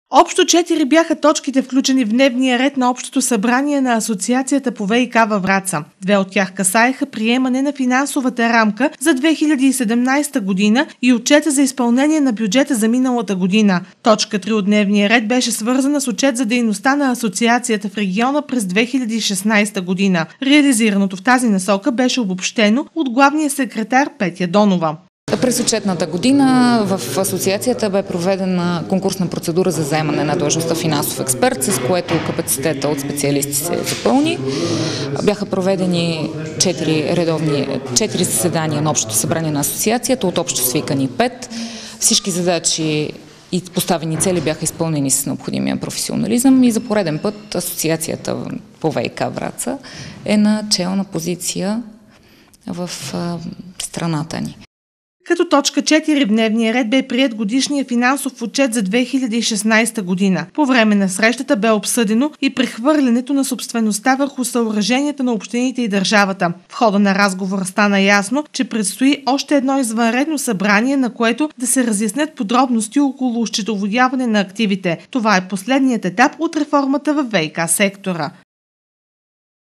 Общо 4 бяха точките, включени в дневния ред на Общото събрание на Асоциацията по ВиК във Враца. 2 от тях касаеха приемане на финансовата рамка за 2017 година и отчета за изпълнение на бюджета за миналата година. Точка 3 от дневния ред беше свързана с отчет за дейността на Асоциацията в региона през 2016 година. Реализираното в тази насока беше обобщено от главния секретар Петя Донова. През отчетната година в асоциацията бе проведена конкурсна процедура за заемане на длъжността финансов експерт, с което капацитета от специалисти се запълни. Бяха проведени 4 заседания на Общото събрание на асоциацията, от общо свикани 5. Всички задачи и поставени цели бяха изпълнени с необходимия професионализъм и за пореден път асоциацията по ВиК Враца е на челна позиция в страната ни. Като точка 4 в дневния ред бе приет годишния финансов отчет за 2016 година. По време на срещата бе обсъдено и прехвърлянето на собствеността върху съоръженията на общините и държавата. В хода на разговора стана ясно, че предстои още едно извънредно събрание, на което да се разяснят подробности около счетоводяване на активите. Това е последният етап от реформата във ВиК сектора.